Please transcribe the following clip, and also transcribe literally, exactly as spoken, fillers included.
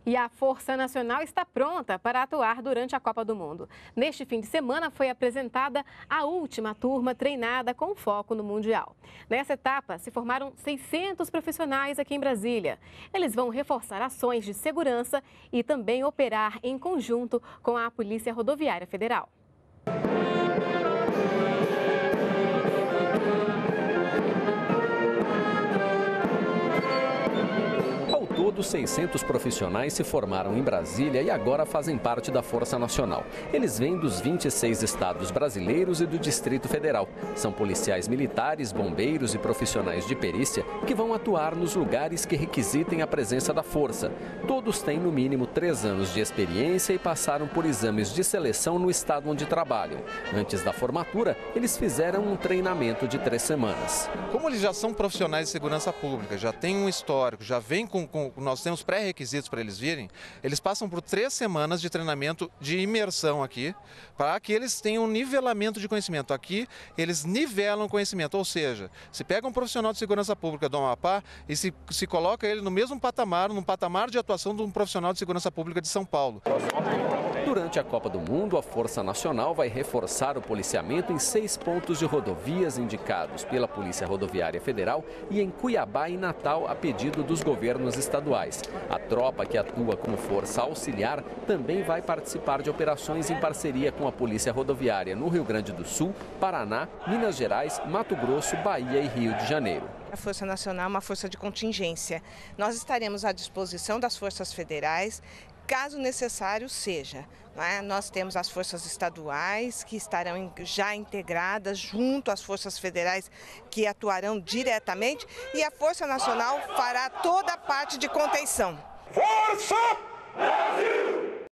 E a Força Nacional está pronta para atuar durante a Copa do Mundo. Neste fim de semana foi apresentada a última turma treinada com foco no Mundial. Nessa etapa se formaram seiscentos profissionais aqui em Brasília. Eles vão reforçar ações de segurança e também operar em conjunto com a Polícia Rodoviária Federal. Todos seiscentos profissionais se formaram em Brasília e agora fazem parte da Força Nacional. Eles vêm dos vinte e seis estados brasileiros e do Distrito Federal. São policiais militares, bombeiros e profissionais de perícia que vão atuar nos lugares que requisitem a presença da Força. Todos têm no mínimo três anos de experiência e passaram por exames de seleção no estado onde trabalham. Antes da formatura, eles fizeram um treinamento de três semanas. Como eles já são profissionais de segurança pública, já têm um histórico, já vêm com, com nós temos pré-requisitos para eles virem, eles passam por três semanas de treinamento de imersão aqui, para que eles tenham um nivelamento de conhecimento. Aqui, eles nivelam o conhecimento, ou seja, se pega um profissional de segurança pública do Amapá e se, se coloca ele no mesmo patamar, num patamar de atuação de um profissional de segurança pública de São Paulo. Durante a Copa do Mundo, a Força Nacional vai reforçar o policiamento em seis pontos de rodovias indicados pela Polícia Rodoviária Federal e em Cuiabá e Natal, a pedido dos governos estaduais. A tropa, que atua como força auxiliar, também vai participar de operações em parceria com a Polícia Rodoviária no Rio Grande do Sul, Paraná, Minas Gerais, Mato Grosso, Bahia e Rio de Janeiro. A Força Nacional é uma força de contingência. Nós estaremos à disposição das forças federais, caso necessário seja. Não é? Nós temos as forças estaduais que estarão já integradas junto às forças federais que atuarão diretamente e a Força Nacional fará toda a parte de contenção. Força